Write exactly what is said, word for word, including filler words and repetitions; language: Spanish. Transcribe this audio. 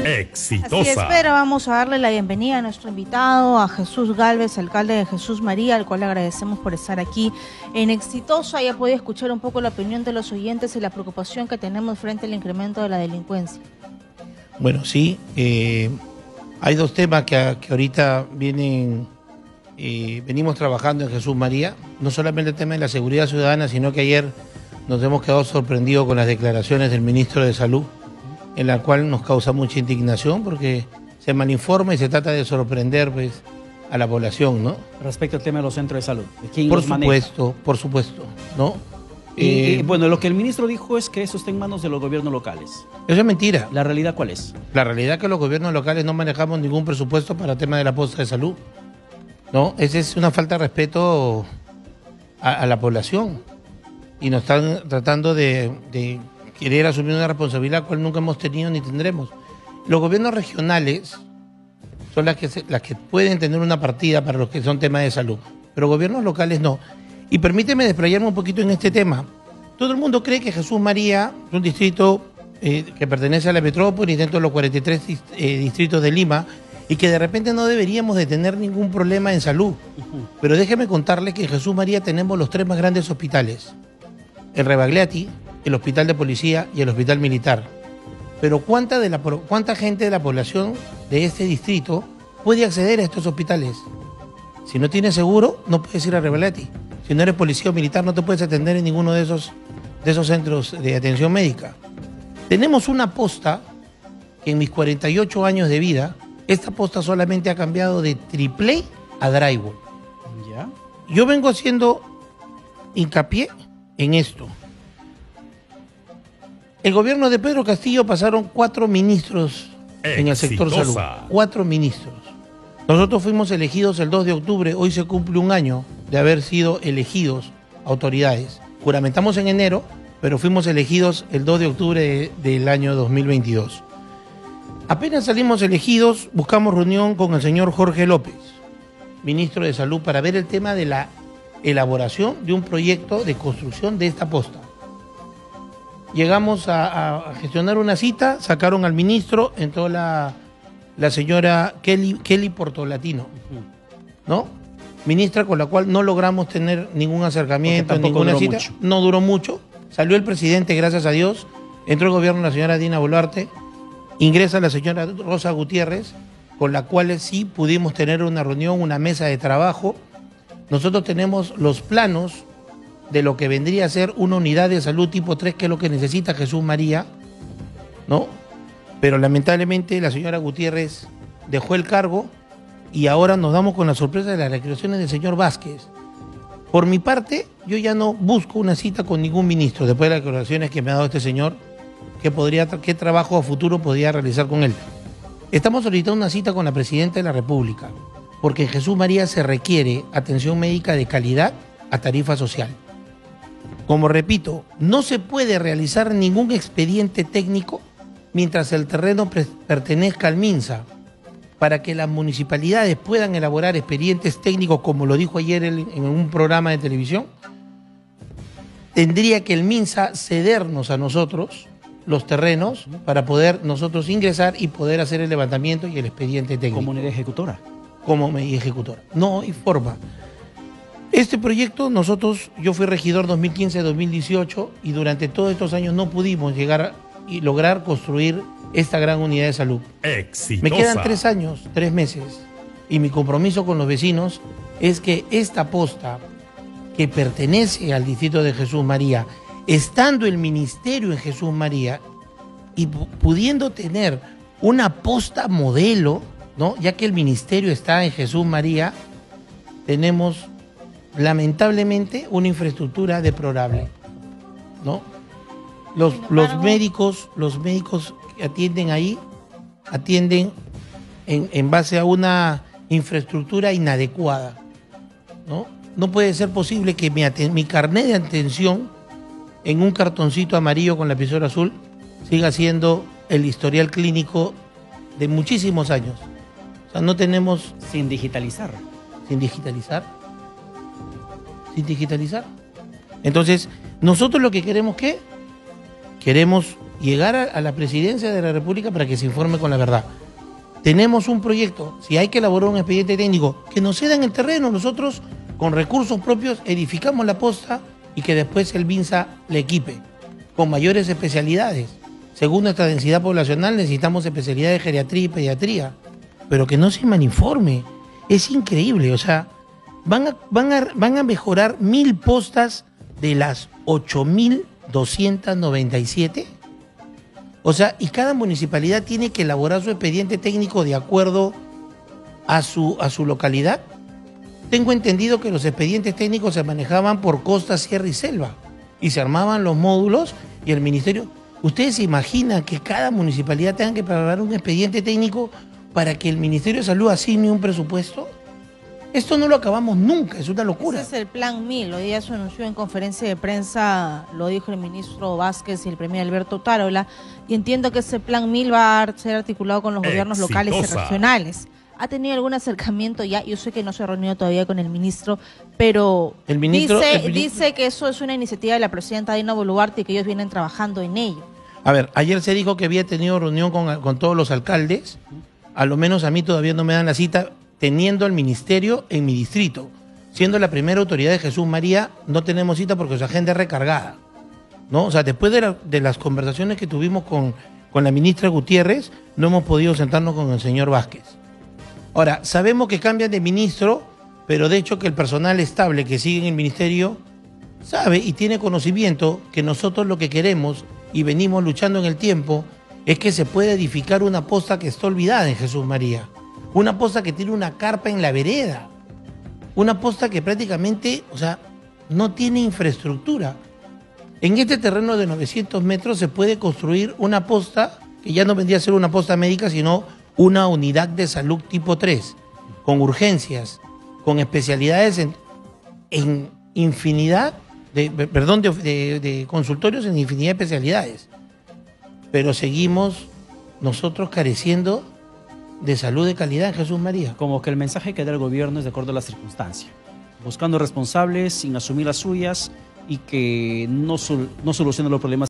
Exitosa. Así es, pero vamos a darle la bienvenida a nuestro invitado, a Jesús Gálvez, alcalde de Jesús María, al cual le agradecemos por estar aquí en Exitosa. Ya puede escuchar un poco la opinión de los oyentes y la preocupación que tenemos frente al incremento de la delincuencia. Bueno, sí, eh, hay dos temas que, que ahorita vienen, eh, venimos trabajando en Jesús María, no solamente el tema de la seguridad ciudadana, sino que ayer nos hemos quedado sorprendidos con las declaraciones del ministro de Salud, en la cual nos causa mucha indignación porque se malinforma y se trata de sorprender pues, a la población, ¿no? Respecto al tema de los centros de salud, ¿de quién por los maneja? supuesto, por supuesto, ¿no? Y, Eh, y, bueno, lo que el ministro dijo es que eso está en manos de los gobiernos locales. Eso es mentira. ¿La realidad cuál es? La realidad es que los gobiernos locales no manejamos ningún presupuesto para el tema de la posta de salud, ¿no? Esa es una falta de respeto a, a la población y nos están tratando de, de querer asumir una responsabilidad cual nunca hemos tenido ni tendremos. Los gobiernos regionales son las que, se, las que pueden tener una partida para los que son temas de salud, pero gobiernos locales no. Y permíteme desplayarme un poquito en este tema. Todo el mundo cree que Jesús María es un distrito eh, que pertenece a la metrópoli dentro de los cuarenta y tres eh, distritos de Lima y que de repente no deberíamos de tener ningún problema en salud. Uh-huh. Pero déjeme contarle que en Jesús María tenemos los tres más grandes hospitales. El Rebagliati, el Hospital de Policía y el Hospital Militar. Pero ¿cuánta, de la, cuánta gente de la población de este distrito puede acceder a estos hospitales? Si no tienes seguro, no puedes ir a Rebagliati. Si no eres policía o militar, no te puedes atender en ninguno de esos, de esos centros de atención médica. Tenemos una posta que en mis cuarenta y ocho años de vida, esta posta solamente ha cambiado de triple a drywall. ¿Ya? Yo vengo haciendo hincapié en esto. El gobierno de Pedro Castillo pasaron cuatro ministros Exitosa. En el sector salud. Cuatro ministros. Nosotros fuimos elegidos el dos de octubre, hoy se cumple un año de haber sido elegidos autoridades. Juramentamos en enero, pero fuimos elegidos el dos de octubre de, del año dos mil veintidós. Apenas salimos elegidos, buscamos reunión con el señor Jorge López, ministro de Salud, para ver el tema de la elaboración de un proyecto de construcción de esta posta. Llegamos a, a gestionar una cita, sacaron al ministro, entró la... la señora Kelly, Kelly Portolatino, ¿no? Ministra con la cual no logramos tener ningún acercamiento, ninguna cita. Mucho. No duró mucho. Salió el presidente, gracias a Dios. Entró el gobierno de la señora Dina Boluarte. Ingresa la señora Rosa Gutiérrez, con la cual sí pudimos tener una reunión, una mesa de trabajo. Nosotros tenemos los planos de lo que vendría a ser una unidad de salud tipo tres, que es lo que necesita Jesús María, ¿no? Pero lamentablemente la señora Gutiérrez dejó el cargo y ahora nos damos con la sorpresa de las declaraciones del señor Vázquez. Por mi parte, yo ya no busco una cita con ningún ministro después de las declaraciones que me ha dado este señor, que podría, qué trabajo a futuro podría realizar con él. Estamos solicitando una cita con la Presidenta de la República, porque en Jesús María se requiere atención médica de calidad a tarifa social. Como repito, no se puede realizar ningún expediente técnico mientras el terreno pertenezca al MINSA, para que las municipalidades puedan elaborar expedientes técnicos, como lo dijo ayer en un programa de televisión, tendría que el MINSA cedernos a nosotros los terrenos para poder nosotros ingresar y poder hacer el levantamiento y el expediente técnico. ¿Como unidad ejecutora? Como ejecutora. No hay forma. Este proyecto, nosotros, yo fui regidor dos mil quince a dos mil dieciocho y durante todos estos años no pudimos llegar a y lograr construir esta gran unidad de salud. Exitosa. Me quedan tres años, tres meses, y mi compromiso con los vecinos es que esta posta, que pertenece al distrito de Jesús María, estando el ministerio en Jesús María y pudiendo tener una posta modelo, ¿no? Ya que el ministerio está en Jesús María, tenemos lamentablemente una infraestructura deplorable, ¿no? Los, los médicos, los médicos que atienden ahí, atienden en, en base a una infraestructura inadecuada, ¿no? No puede ser posible que mi, mi carnet de atención en un cartoncito amarillo con lapicero azul siga siendo el historial clínico de muchísimos años. O sea, no tenemos... Sin digitalizar. Sin digitalizar. Sin digitalizar. Entonces, nosotros lo que queremos, ¿qué? Queremos llegar a, a la presidencia de la República para que se informe con la verdad. Tenemos un proyecto, si hay que elaborar un expediente técnico, que nos ceda en el terreno, nosotros con recursos propios edificamos la posta y que después el BINSA le equipe con mayores especialidades. Según nuestra densidad poblacional necesitamos especialidades de geriatría y pediatría, pero que no se malinforme. Es increíble, o sea, van a, van a, van a mejorar mil postas de las ocho mil doscientas noventa y siete. O sea, y cada municipalidad tiene que elaborar su expediente técnico de acuerdo a su, a su localidad. Tengo entendido que los expedientes técnicos se manejaban por costa, sierra y selva. Y se armaban los módulos y el ministerio... ¿Ustedes se imaginan que cada municipalidad tenga que preparar un expediente técnico para que el Ministerio de Salud asigne un presupuesto? Esto no lo acabamos nunca, es una locura. Ese es el plan mil. Hoy día se anunció en conferencia de prensa, lo dijo el ministro Vázquez y el premier Alberto Tarola, y entiendo que ese plan mil va a ser articulado con los gobiernos Exitosa. locales y regionales. ¿Ha tenido algún acercamiento ya? Yo sé que no se ha reunido todavía con el ministro, pero El ministro- dice, el ministro- dice que eso es una iniciativa de la presidenta Dina Boluarte y que ellos vienen trabajando en ello. A ver, ayer se dijo que había tenido reunión con, con todos los alcaldes. A lo menos a mí todavía no me dan la cita, teniendo el ministerio en mi distrito. Siendo la primera autoridad de Jesús María, no tenemos cita porque su agenda es recargada, ¿no? O sea, después de, la- de las conversaciones que tuvimos con, con la ministra Gutiérrez, no hemos podido sentarnos con el señor Vázquez. Ahora, sabemos que cambian de ministro, pero de hecho que el personal estable que sigue en el ministerio sabe y tiene conocimiento que nosotros lo que queremos y venimos luchando en el tiempo es que se pueda edificar una posta que está olvidada en Jesús María. Una posta que tiene una carpa en la vereda. Una posta que prácticamente, o sea, no tiene infraestructura. En este terreno de novecientos metros se puede construir una posta que ya no vendría a ser una posta médica, sino una unidad de salud tipo tres, con urgencias, con especialidades en, en infinidad de, perdón, de, de, de consultorios en infinidad de especialidades. Pero seguimos nosotros careciendo de salud de calidad en Jesús María. Como que el mensaje que da el gobierno es de acuerdo a la circunstancia, buscando responsables sin asumir las suyas y que no, sol- no solucionan los problemas